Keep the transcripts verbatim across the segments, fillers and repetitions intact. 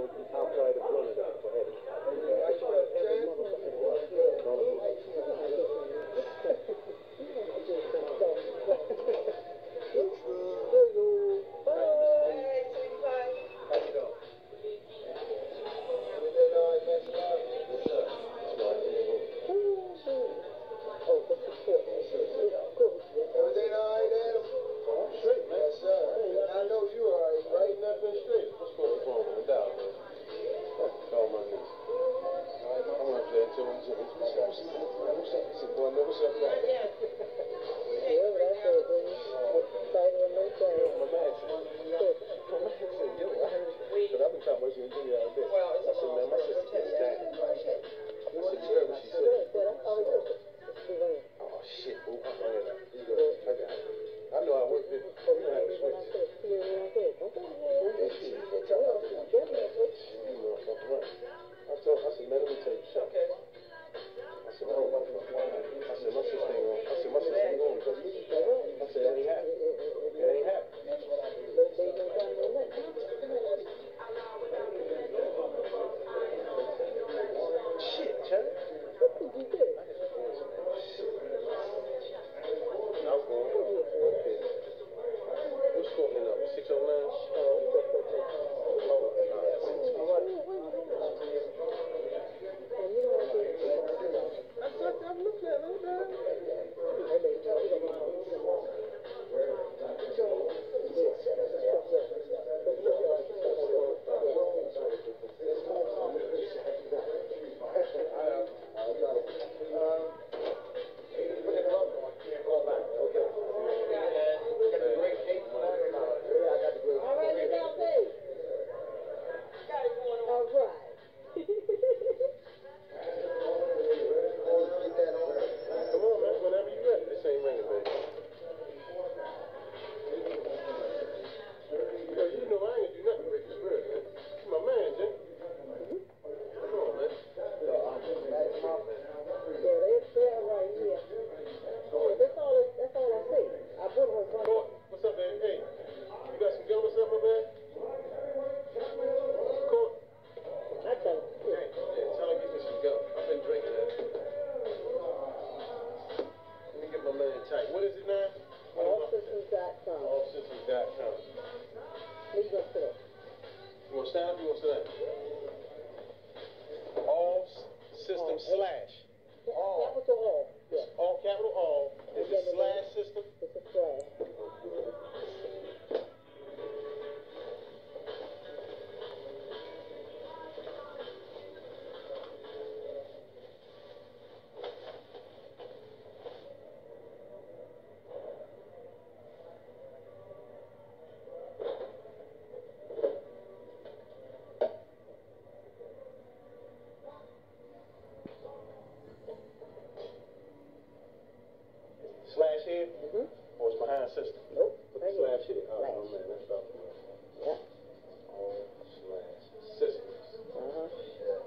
outside of Florida for Eddie. Slash here? Mm-hmm. Or it's behind system? Nope. Put the slash here. Oh, oh man, that's tough. Yeah. All slash systems. Uh-huh. Yeah.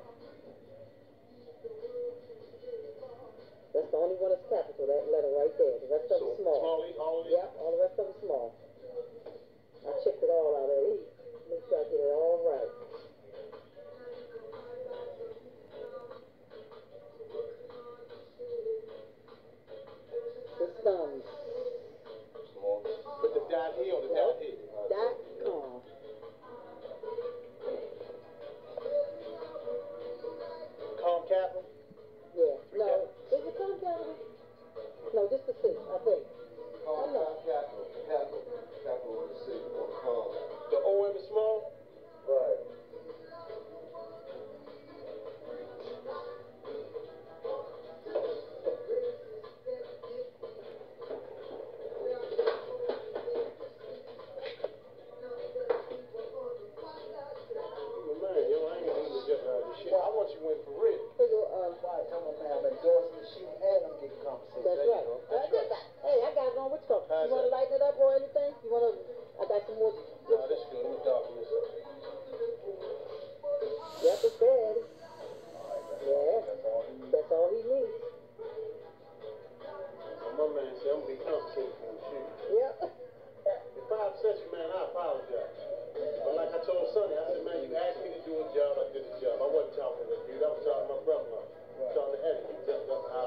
That's the only one that's capital, that letter right there. The rest of So, them small. small, all of these? Yep, all the rest of them small. I checked it all out there. Make sure I get it all right. The thumbs. Small. Put the dot here or the Nope. dot here? Dot com. Com capital? Yeah. No. Is it com capital? No, just the C, I think. Com capital. Capital. Capital with the C or the com. The O M is small? Right. You want to lighten it up or anything? You want to, I got some more. Nah, this is good. I'm going to darken this up. Yep, it's bad. Yeah, that's all he needs. My man said I'm going to be compensated for the shoot. Yep. If I upset you, man, I apologize. But like I told Sonny, I said, man, you asked me to do a job, I did a job. I wasn't talking to the dude, I was talking to my brother. I was talking to Eddie. He just, that's how